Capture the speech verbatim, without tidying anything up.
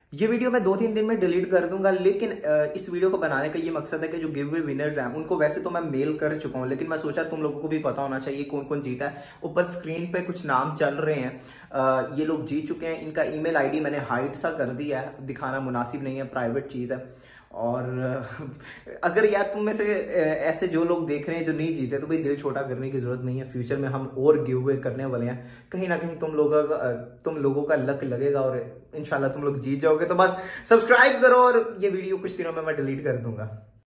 ये वीडियो मैं दो तीन दिन में डिलीट कर दूंगा, लेकिन इस वीडियो को बनाने का ये मकसद है कि जो गिव अवे विनर्स हैं उनको वैसे तो मैं मेल कर चुका हूं, लेकिन मैं सोचा तुम लोगों को भी पता होना चाहिए कौन कौन जीता है। ऊपर स्क्रीन पे कुछ नाम चल रहे हैं, ये लोग जीत चुके हैं। इनका ईमेल आईडी मैंने हाइड सा कर दिया है, दिखाना मुनासिब नहीं है, प्राइवेट चीज़ है। और अगर यार तुम में से ऐसे जो लोग देख रहे हैं जो नहीं जीते, तो भाई दिल छोटा करने की जरूरत नहीं है। फ्यूचर में हम और गिव अवे करने वाले हैं, कहीं ना कहीं तुम लोगों का तुम लोगों का लक लगेगा और इंशाल्लाह तुम लोग जीत जाओगे। तो बस सब्सक्राइब करो, और ये वीडियो कुछ दिनों में मैं डिलीट कर दूंगा।